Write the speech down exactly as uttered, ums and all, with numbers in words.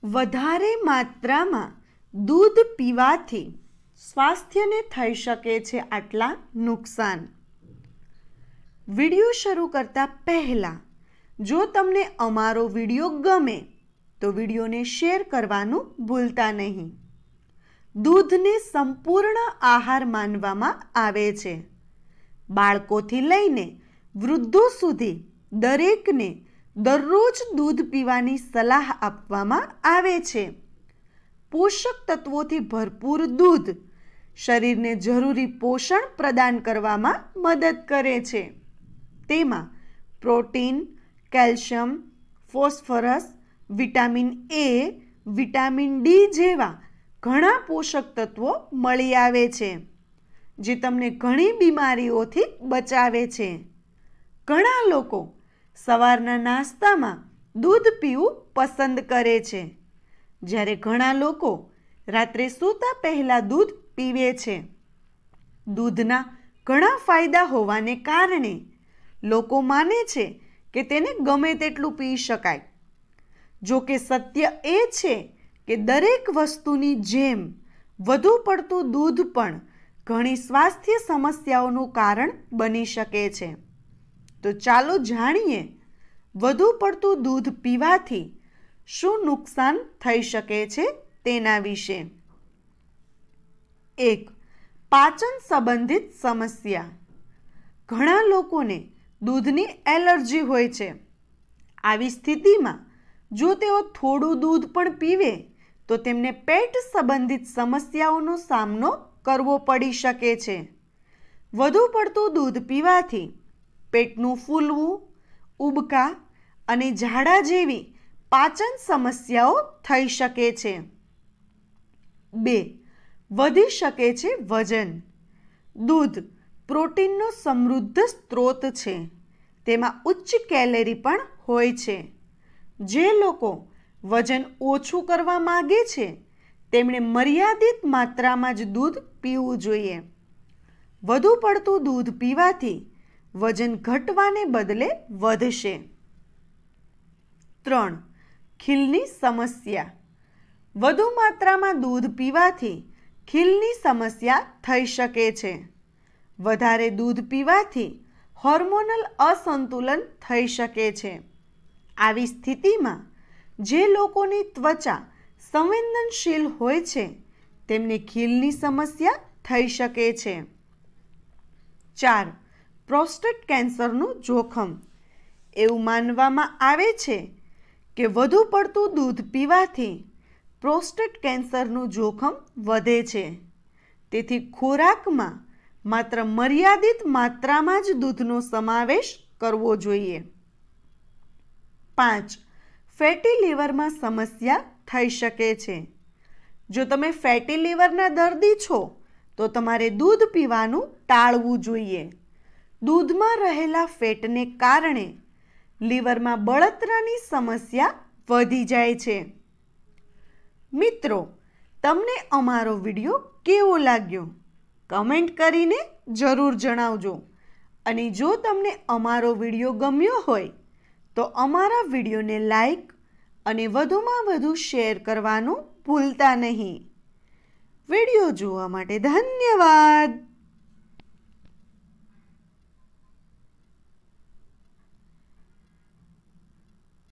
વધારે માત્રામાં દૂધ પીવાથી સ્વાસ્થ્યને થઈ શકે છે આટલા નુકસાન। વિડીયો શરૂ કરતા પહેલાં જો તમને અમારો વિડીયો ગમે તો વિડીયોને શેર કરવાનું ભૂલતા નહીં। દૂધને સંપૂર્ણ આહાર માનવામાં આવે છે। બાળકોથી લઈને વૃદ્ધો સુધી દરેકને દરરોજ દૂધ પીવાની સલાહ આપવામાં આવે છે। પોષક તત્વોથી ભરપૂર દૂધ શરીરને જરૂરી પોષણ પ્રદાન કરવામાં મદદ કરે છે। તેમાં protein, calcium, phosphorus, vitamin A, vitamin D જેવા ઘણા પોષક તત્વો મળી આવે છે, જે તમને ઘણી બીમારીઓથી બચાવે છે। ઘણા લોકો સવારના નાસ્તામાં દૂધ પીવું પસંદ કરે છે, જ્યારે ઘણા લોકો રાત્રે સૂતા પહેલાં દૂધ પીવે છે। દૂધના ઘણા ફાયદા હોવાને કારણે લોકો માને છે કે તેને ગમે તેટલું પી શકાય। જો કે સત્ય એ છે કે દરેક વસ્તુની જેમ વધુ પડતું દૂધ પણ ઘણી સ્વાસ્થ્ય સમસ્યાઓનું કારણ બની શકે છે। તો ચાલો જાણીએ વધુ પડતું દૂધ પીવાથી શું નુકસાન થઈ શકે છે તેના વિશે। એક, પાચન સંબંધિત સમસ્યા। ઘણા લોકોને દૂધની એલર્જી હોય છે। આવી સ્થિતિમાં જો તેઓ થોડું દૂધ પણ પીવે તો તેમને પેટ સંબંધિત સમસ્યાઓનો સામનો કરવો પડી શકે છે। વધુ પડતું દૂધ પીવાથી પેટનું ફૂલવું, ઉબકા અને ઝાડા જેવી પાચન સમસ્યાઓ થઈ શકે છે। બે, વધી શકે છે વજન। દૂધ પ્રોટીનનો સમૃદ્ધ સ્ત્રોત છે। તેમાં ઉચ્ચ કેલરી પણ હોય છે। જે લોકો વજન ઓછું કરવા માગે છે તેમણે મર્યાદિત માત્રામાં જ દૂધ પીવું જોઈએ। વધુ પડતું દૂધ પીવાથી વજન ઘટવાને બદલે વધશે। ત્રણ, ખીલની સમસ્યા। વધુ માત્રામાં દૂધ પીવાથી ખીલની સમસ્યા થઈ શકે છે। વધારે દૂધ પીવાથી હોર્મોનલ અસંતુલન થઈ શકે છે। આવી સ્થિતિમાં જે લોકોની ત્વચા સંવેદનશીલ હોય છે તેમને ખીલની સમસ્યા થઈ શકે છે। ચાર, પ્રોસ્ટેટ કેન્સરનું જોખમ। એવું માનવામાં આવે છે કે વધુ પડતું દૂધ પીવાથી પ્રોસ્ટેટ કેન્સરનું જોખમ વધે છે। તેથી ખોરાકમાં માત્ર મર્યાદિત માત્રામાં જ દૂધનો સમાવેશ કરવો જોઈએ। પાંચ, ફેટી લીવરમાં સમસ્યા થઈ શકે છે। જો તમે ફેટી લીવરના દર્દી છો તો તમારે દૂધ પીવાનું ટાળવું જોઈએ। દૂધમાં રહેલા ફેટને કારણે લીવરમાં બળતરાની સમસ્યા વધી જાય છે। મિત્રો, તમને અમારો વિડીયો કેવો લાગ્યો? કમેન્ટ કરીને જરૂર જણાવજો। અને જો તમને અમારો વિડીયો ગમ્યો હોય તો અમારા વિડીયોને લાઈક અને વધુમાં વધુ શેર કરવાનું ભૂલતા નહીં। વિડીયો જોવા માટે ધન્યવાદ।